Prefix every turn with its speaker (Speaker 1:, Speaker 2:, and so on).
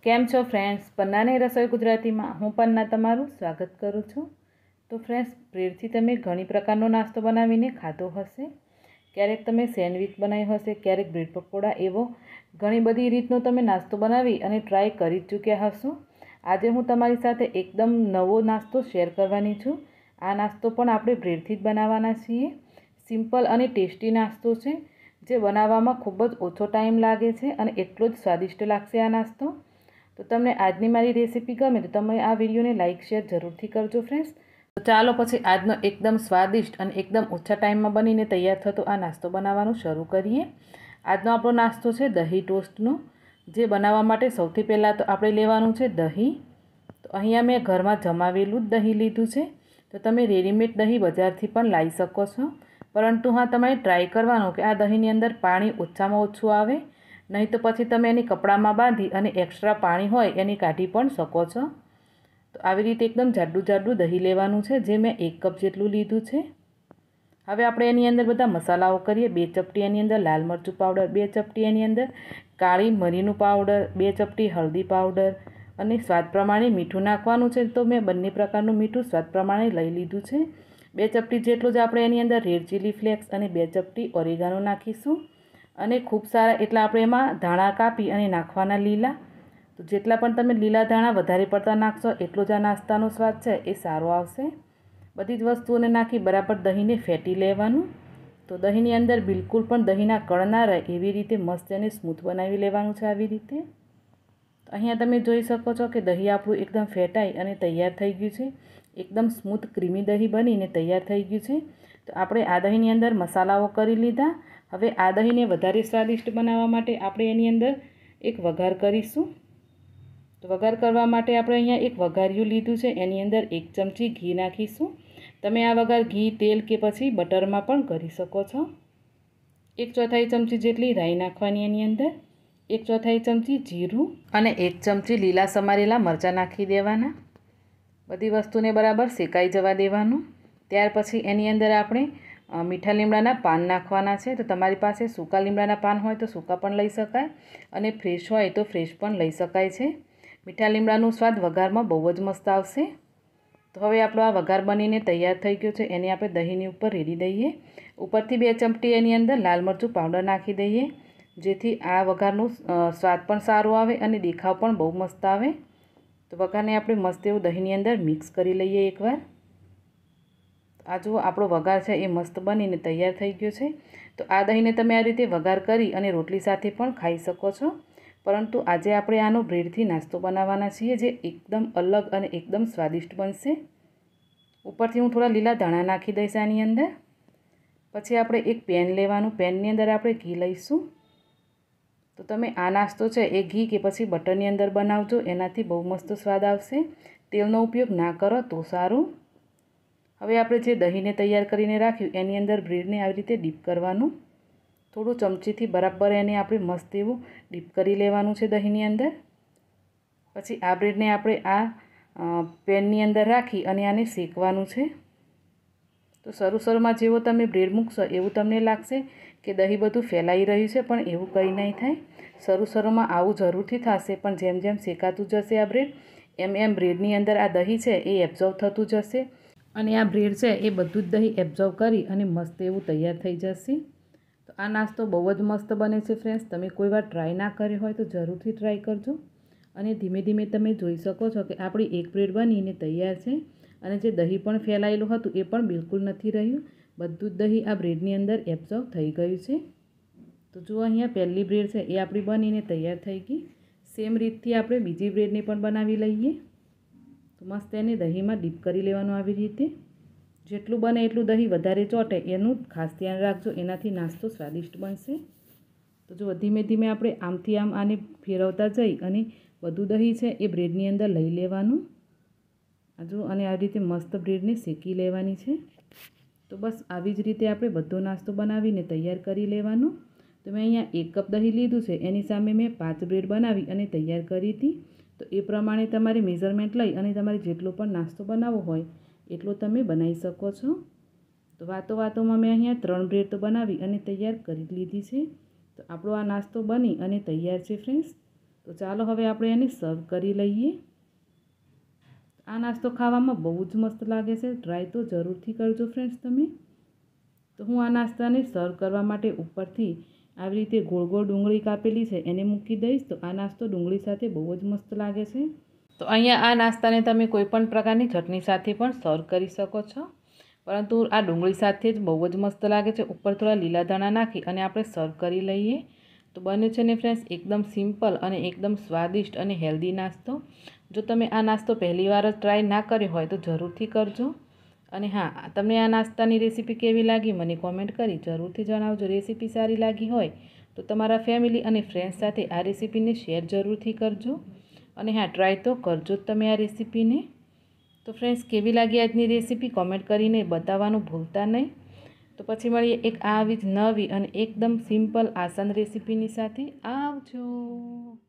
Speaker 1: કેમ છો ફ્રેન્ડ્સ? પન્નાની રસોઈ ગુજરાતીમાં હું પન્ના તમારું સ્વાગત કરું છું। તો ફ્રેન્ડ્સ, બ્રેડથી તમે ઘણી પ્રકારનો નાસ્તો બનાવીને ખાધો હશે। ક્યારેક તમે સેન્ડવિચ બનાવી હશે, ક્યારેક બ્રેડ પકોડા, એવો ઘણી બધી રીતનો તમે નાસ્તો બનાવી અને ટ્રાય કરી ચૂક્યા હશો। આજે હું તમારી સાથે એકદમ નવો નાસ્તો શેર કરવાની છું। આ નાસ્તો પણ આપણે બ્રેડથી જ બનાવવાના છીએ। સિમ્પલ અને ટેસ્ટી નાસ્તો છે, જે બનાવવામાં ખૂબ જ ઓછો ટાઈમ લાગે છે અને એટલો જ સ્વાદિષ્ટ લાગશે આ નાસ્તો। તો તમને આજની મારી રેસીપી ગમે તો તમે આ વિડીયોને લાઇક શેર જરૂરથી કરજો ફ્રેન્ડ્સ। તો ચાલો પછી આજનો એકદમ સ્વાદિષ્ટ અને એકદમ ઓછા ટાઈમમાં બનીને તૈયાર થતો આ નાસ્તો બનાવવાનું શરૂ કરીએ। આજનો આપણો નાસ્તો છે દહીં ટોસ્ટનો, જે બનાવવા માટે સૌથી પહેલાં તો આપણે લેવાનું છે દહીં। તો અહીંયા મેં ઘરમાં જમાવેલું જ દહીં લીધું છે। તો તમે રેડીમેડ દહીં બજારથી પણ લાવી શકો છો, પરંતુ હા, તમારે ટ્રાય કરવાનું કે આ દહીંની અંદર પાણી ઓછામાં ઓછું આવે, નહીં તો પછી તમે એની કપડામાં બાંધી અને એક્સ્ટ્રા પાણી હોય એની કાઢી પણ શકો છો। તો આવી રીતે એકદમ જાડું જાડું દહીં લેવાનું છે, જે મેં 1 કપ જેટલું લીધું છે। હવે આપણે એની અંદર બધા મસાલાઓ કરીએ। 2 ચપટી એની અંદર લાલ મરચું પાવડર, 2 ચપટી એની અંદર કાળી મરીનું પાવડર, 2 ચપટી હળદી પાવડર અને સ્વાદ પ્રમાણે મીઠું નાખવાનું છે। તો મેં બંને પ્રકારનું મીઠું સ્વાદ પ્રમાણે લઈ લીધું છે। 2 ચપટી જેટલું જ આપણે એની અંદર રેડ ચીલી ફ્લેક્સ અને 2 ચપટી ઓરેગાનો નાખીશું અને ખૂબ સારા એટલા આપણે એમાં ધાણા કાપી અને નાખવાના લીલા। તો જેટલા પણ તમે લીલા ધાણા વધારે પડતા નાખશો એટલો જ આ નાસ્તાનો સ્વાદ છે એ સારો આવશે। બધી જ વસ્તુઓને નાખી બરાબર દહીંને ફેટી લેવાનું। તો દહીંની અંદર બિલકુલ પણ દહીંના કણ ના રહે એવી રીતે મસ્ત એને સ્મૂથ બનાવી લેવાનું છે આવી રીતે। તો અહીંયા તમે જોઈ શકો છો કે દહીં આપણું એકદમ ફેટાઈ અને તૈયાર થઈ ગયું છે। એકદમ સ્મૂથ ક્રીમી દહીં બનીને તૈયાર થઈ ગયું છે। તો આપણે આ દહીંની અંદર મસાલાઓ કરી લીધા। હવે આ દહીંને વધારે સ્વાદિષ્ટ બનાવવા માટે આપણે એની અંદર એક વઘાર કરીશું। તો વઘાર કરવા માટે આપણે અહીંયા એક વઘારિયું લીધું છે, એની અંદર 1 ચમચી ઘી નાખીશું। તમે આ વઘાર ઘી, તેલ કે પછી બટરમાં પણ કરી શકો છો। 1/4 ચમચી જેટલી રાઈ નાખવાની એની અંદર, 1/4 ચમચી જીરું અને 1 ચમચી લીલા સમારેલા મરચાં નાખી દેવાના। બધી વસ્તુને બરાબર શેકાઈ જવા દેવાનું। ત્યાર પછી એની અંદર આપણે મીઠા લીમડાના પાન નાખવાના છે। તો તમારી પાસે સૂકા લીમડાના પાન હોય તો સૂકા પણ લઈ શકાય અને ફ્રેશ હોય તો ફ્રેશ પણ લઈ શકાય છે। મીઠા લીમડાનો સ્વાદ વઘારમાં બહુ જ મસ્ત આવશે। તો હવે આપણો આ વઘાર બનીને તૈયાર થઈ ગયો છે, એને આપણે દહીંની ઉપર રેડી દઈએ। ઉપરથી 2 ચમચી એની અંદર લાલ મરચું પાવડર નાખી દઈએ, જેથી આ વઘારનું સ્વાદ પણ સારો આવે અને દેખાવ પણ બહુ મસ્ત આવે। તો વઘારને આપણે મસ્ત એવું દહીંની અંદર મિક્સ કરી લઈએ એકવાર। આ જુઓ, આપણો વઘાર છે એ મસ્ત બનીને તૈયાર થઈ ગયો છે। તો આ દહીંને તમે આ રીતે વઘાર કરી અને રોટલી સાથે પણ ખાઈ શકો છો, પરંતુ આજે આપણે આનો બ્રેડથી નાસ્તો બનાવવાના છીએ, જે એકદમ અલગ અને એકદમ સ્વાદિષ્ટ બનશે। ઉપરથી હું થોડા લીલા ધાણા નાખી દઈશ આની અંદર। પછી આપણે એક પેન લેવાનું, પેનની અંદર આપણે ઘી લઈશું। તો તમે આ નાસ્તો છે એ ઘી કે પછી બટરની અંદર બનાવજો, એનાથી બહુ મસ્ત સ્વાદ આવશે। તેલનો ઉપયોગ ના કરો તો સારું। હવે આપણે જે દહીંને તૈયાર કરીને રાખ્યું એની અંદર બ્રેડને આવી રીતે ડીપ કરવાનું। થોડું ચમચીથી બરાબર એને આપણે મસ્ત એવું ડીપ કરી લેવાનું છે દહીંની અંદર। પછી આ બ્રેડને આપણે આ પેનની અંદર રાખી અને આને શેકવાનું છે। તો શરૂમાં જેવો તમે બ્રેડ મૂકશો એવું તમને લાગશે કે દહીં બધું ફેલાઈ રહ્યું છે, પણ એવું કંઈ નહીં થાય। શરૂમાં આવું જરૂરથી થશે, પણ જેમ જેમ શેકાતું જશે આ બ્રેડ, એમ એમ બ્રેડની અંદર આ દહીં છે એ એબ્ઝોર્વ થતું જશે અને આ બ્રેડ છે એ બધું જ દહીં એબ્ઝોર્વ કરી અને મસ્ત એવું તૈયાર થઈ જશે। તો આ નાસ્તો બહુ જ મસ્ત બને છે ફ્રેન્ડ્સ। તમે કોઈ વાર ટ્રાય ના કર્યો હોય તો જરૂરથી ટ્રાય કરજો। અને ધીમે ધીમે તમે જોઈ શકો છો કે આપણી એક બ્રેડ બનીને તૈયાર છે અને જે દહીં પણ ફેલાયેલું હતું એ પણ બિલકુલ નથી રહ્યું। બધું જ દહીં આ બ્રેડની અંદર એબ્ઝોર્વ થઈ ગયું છે। તો જુઓ, અહીંયા પહેલી બ્રેડ છે એ આપણી બનીને તૈયાર થઈ ગઈ। સેમ રીતથી આપણે બીજી બ્રેડને પણ બનાવી લઈએ। તો મસ્ત એને દહીંમાં ડીપ કરી લેવાનું આવી રીતે। જેટલું બને એટલું દહીં વધારે ચોંટે એનું ખાસ ધ્યાન રાખજો, એનાથી નાસ્તો સ્વાદિષ્ટ બનશે। તો જો ધીમે ધીમે આપણે આમથી આમ આને ફેરવતા જઈ અને બધું દહીં છે એ બ્રેડની અંદર લઈ લેવાનું। જો, અને આ રીતે મસ્ત બ્રેડને શેકી લેવાની છે। તો બસ આવી જ રીતે આપણે બધો નાસ્તો બનાવીને તૈયાર કરી લેવાનો। તો મેં અહીંયા 1 કપ દહીં લીધું છે, એની સામે મેં 5 બ્રેડ બનાવી અને તૈયાર કરી હતી। તો એ પ્રમાણે તમારે મેઝરમેન્ટ લઈ અને તમારે જેટલો પણ નાસ્તો બનાવવો હોય એટલો તમે બનાવી શકો છો। તો વાતોમાં મેં અહીંયા 3 બ્રેડ તો બનાવી અને તૈયાર કરી લીધી છે। તો આપણો આ નાસ્તો બની અને તૈયાર છે ફ્રેન્ડ્સ। તો તો ચાલો હવે આપણે એને સર્વ કરી લઈએ। આ નાસ્તો ખાવામાં બહુ જ મસ્ત લાગે છે, ટ્રાય તો જરૂરથી કરજો ફ્રેન્ડ્સ તમે। તો હું આ નાસ્તાને સર્વ કરવા માટે ઉપરથી આવી રીતે ગોળ ગોળ ડુંગળી કાપેલી છે એને મૂકી દઈશ। તો આ નાસ્તો ડુંગળી સાથે બહુ જ મસ્ત લાગે છે। તો અહીંયા આ નાસ્તાને તમે કોઈ પણ પ્રકારની ચટણી સાથે પણ સર્વ કરી શકો છો, પરંતુ આ ડુંગળી સાથે જ બહુ જ મસ્ત લાગે છે। ઉપર થોડા લીલા ધાણા નાખી અને આપણે સર્વ કરી લઈએ। તો બને છે ને ફ્રેન્ડ્સ એકદમ સિમ્પલ અને એકદમ સ્વાદિષ્ટ અને હેલ્ધી નાસ્તો। જો તમે આ નાસ્તો પહેલી વાર જ ટ્રાય ના કર્યો હોય તો જરૂરથી કરજો। અને હા, તમને આ નાસ્તાની રેસીપી કેવી લાગી મને કોમેન્ટ કરી જરૂરથી જણાવજો। રેસીપી સારી લાગી હોય તો તમારા ફેમિલી અને ફ્રેન્ડ્સ સાથે આ રેસીપીને શેર જરૂરથી કરજો। અને હા, ટ્રાય તો કરજો જ તમે આ રેસીપીને। તો ફ્રેન્ડ્સ કેવી લાગી આજની રેસીપી કોમેન્ટ કરીને બતાવવાનું ભૂલતા નહીં। તો પછી મળીએ એક આવી જ નવી અને એકદમ સિમ્પલ આસાન રેસીપીની સાથે। આવજો।